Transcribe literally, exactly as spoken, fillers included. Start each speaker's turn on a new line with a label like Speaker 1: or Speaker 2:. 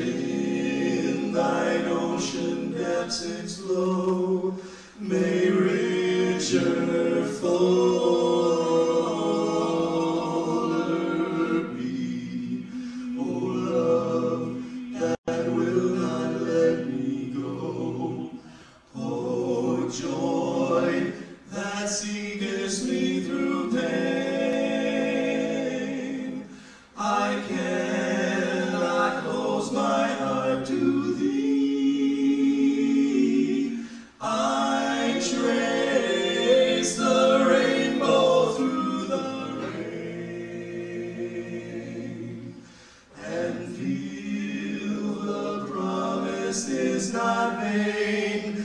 Speaker 1: in thine ocean depths its flow may richer, fuller be. O love that will not let me go, O joy that seekest me through pain, I cannot close my heart to thee. I trace the rainbow through the rain, and feel the promise is not vain.